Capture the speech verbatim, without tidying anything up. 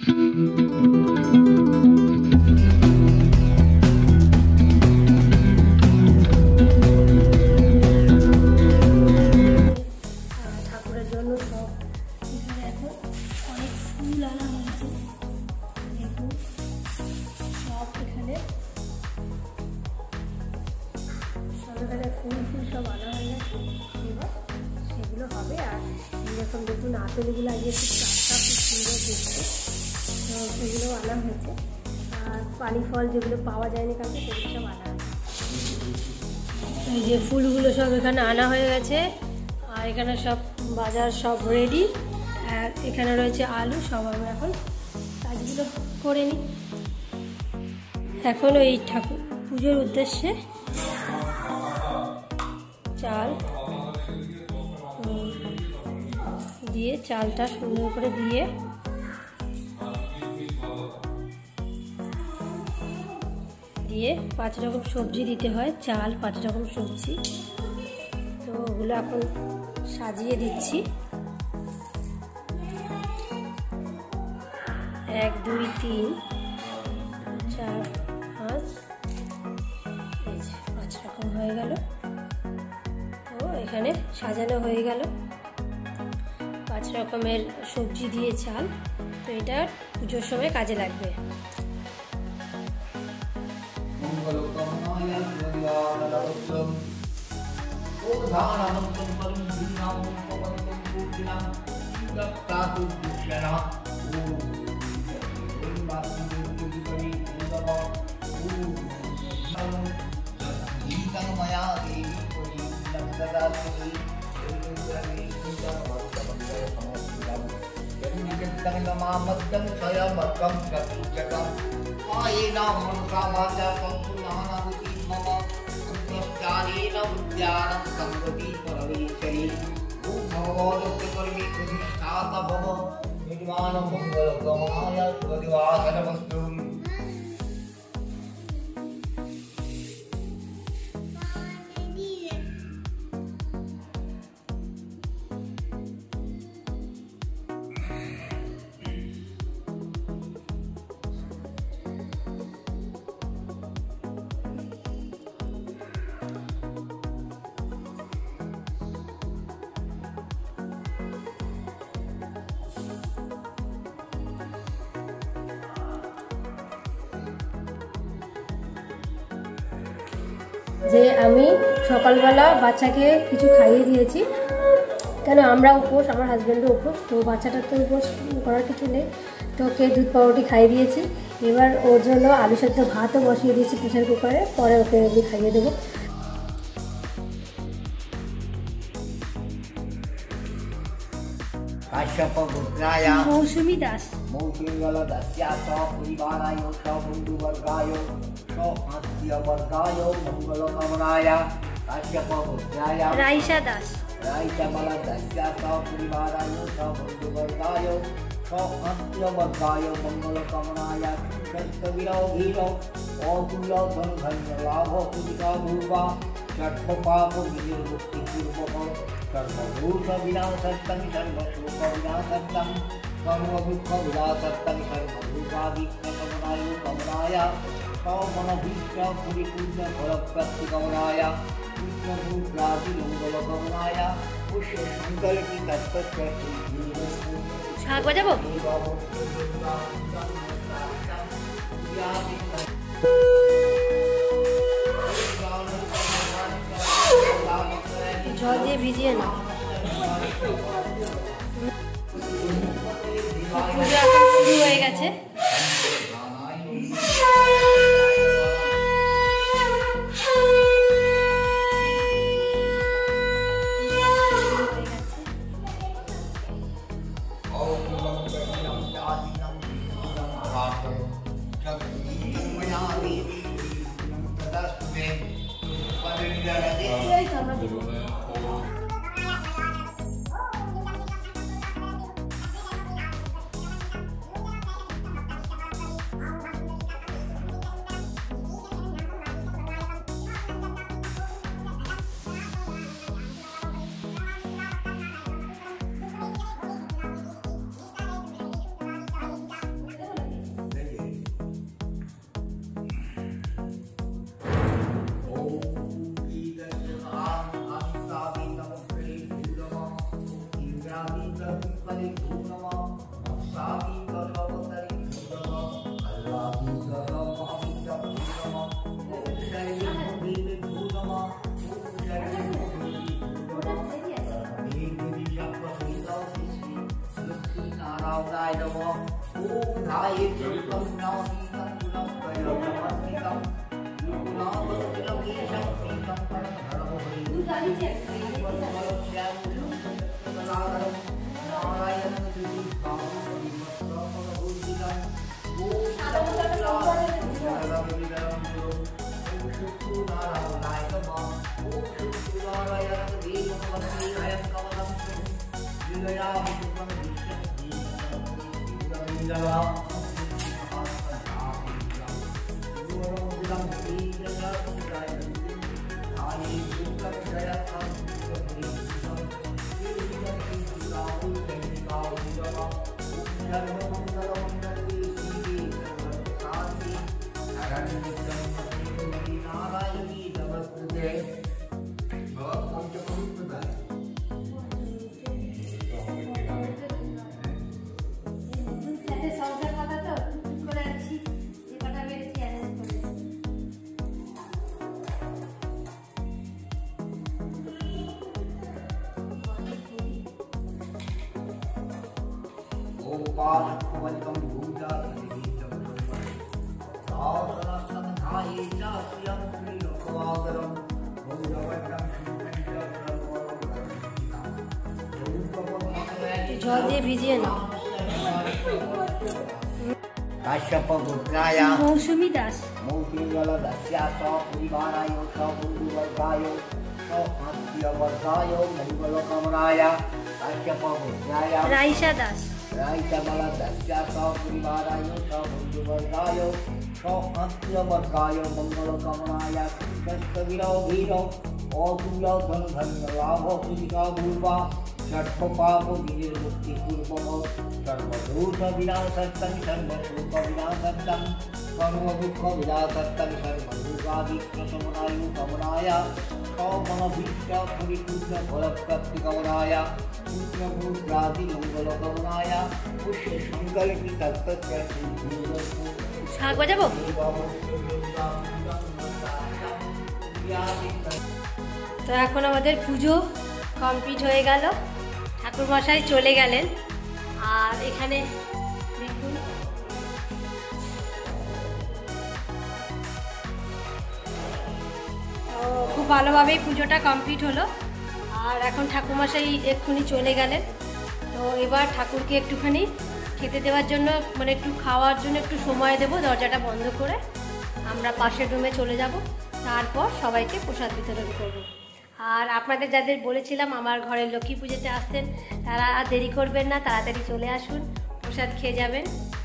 দেখুন আপেলগুলো আগে একটু টাটকা খুব সুন্দর দেখতে, তো সেগুলো আনা হয়েছে। আর পানি ফল যেগুলো পাওয়া যায়নি কাউকে সেগুলো সব আনা হয়েছে। এই যে ফুলগুলো সব এখানে আনা হয়ে গেছে, আর এখানে সব বাজার সব রেডি। আর এখানে রয়েছে আলু। সব আমি এখন কাজগুলো করে নিই। এখন ওই ঠাকুর পুজোর উদ্দেশ্যে চাল দিয়ে, চালটা সুন্দর করে দিয়ে দিয়ে পাঁচ রকম সবজি দিতে হয়, চাল পাঁচ রকম সবজি। তো ওগুলো এখন সাজিয়ে দিচ্ছি। এক দুই তিন চার পাঁচ, এই যে পাঁচ রকম হয়ে গেল। তো এখানে সাজানো হয়ে গেল পাঁচ রকমের সবজি দিয়ে চাল। তো এটা পুজোর সময় কাজে লাগবে। Namamadam saya makam kapijakam ayena manusavaja sampunanavuti mama antarjana udyanam samvati paravishari om bhagavadasya parami pradhisthata bhava nirvana mangala gamaya suvadivasana vastu. যে আমি সকালবেলা বাচ্চাকে কিছু খাইয়ে দিয়েছি, কেন আমরা উপোস, আমার হাজব্যান্ডও উপোস, তো বাচ্চাটার তো উপোস করার কিছু নেই, তো ওকে দুধ পাউরুটি খাইয়ে দিয়েছি। এবার ওর জন্য আলু সেদ্ধ ভাতও বসিয়ে দিয়েছি প্রেশার কুকারে, পরে ওকে এমনি খাইয়ে দেবো। মৌসুমী দাস মৌসুমী দাস্যা পরিবারায় বন্ধু বর্গায় वर्गाय मंगल कामनाय काश्यप पुत्राय राइशा दास राइशा बल दस्या परिवाराय बंधु वर्गाय सत्य वर्गाय मंगल कामनाय सत्यवीरो धीरो अतुल धन धन्य लाभ पुलिका भूवा षट् पाप विनिर्मुक्ति पूर्वक सर्वभूत विनाशस्तम सर्वशोक विनाशस्तम सर्व दुःख विनाशस्तम सर्वभूतादित्य कामनाय कामनाय मनभीष्ट परिपूर्ण फलप्राप्ति कामनाय कृष्णभूत्रादि मंगल कामनाय पुष्य शंकर की तत्व छाग बजाबो জল দিয়ে ভিজিয়ে না। পূজা শুরু হয়ে গেছে। জল দিয়ে ভিজিয়ে না। কাশ্যপ পুত্রায় মৌসুমী দাস মৌপিঙ্গল দাস্যা স পরিবারায় স বন্ধুবর্গায় স আত্মীয়বর্গায় মঙ্গল কামনায় কাশ্যপ পুত্রায় রাইসা দাস রাইতবল দাস্যা স পরিবারায় স বন্ধুবর্গায় স আত্মীয়বর্গায় মঙ্গল কামনায় কৃষ্ণবীরো বীর অতুল ধন ধন্য লাভ পুরিকা পূর্বা ষট্প পাপ বিনির্মুক্তি পূর্বম সর্বদোষ বিনাশর্তং সর্বশোক বিনাশর্তং সর্বদুঃখ বিনাশর্তং সর্বদুর্গাদিক্রমনায়ু কামনায় সমনভীষ্ট পরিপূর্ণ ফলপ্রাপ্তি কামনায় পুত্র পুত্রাদি মঙ্গল কামনায় পুষ্য সংকল্পিত তত্ত্ব শাক বাজাবো। তো এখন আমাদের পুজো কমপ্লিট হয়ে গেল, ঠাকুরমশাই চলে গেলেন। আর এখানে দেখুন খুব ভালোভাবেই পুজোটা কমপ্লিট হলো। আর এখন ঠাকুরমশাই এক্ষুনি চলে গেলেন। তো এবার ঠাকুরকে একটুখানি খেতে দেওয়ার জন্য, মানে একটু খাওয়ার জন্য একটু সময় দেব, দরজাটা বন্ধ করে আমরা পাশের রুমে চলে যাব। তারপর সবাইকে প্রসাদ বিতরণ করব। আর আপনাদের যাদের বলেছিলাম আমার ঘরে লক্ষ্মী পুজোতে আসতেন, তারা দেরি করবেন না, তাড়াতাড়ি চলে আসুন, প্রসাদ খেয়ে যাবেন।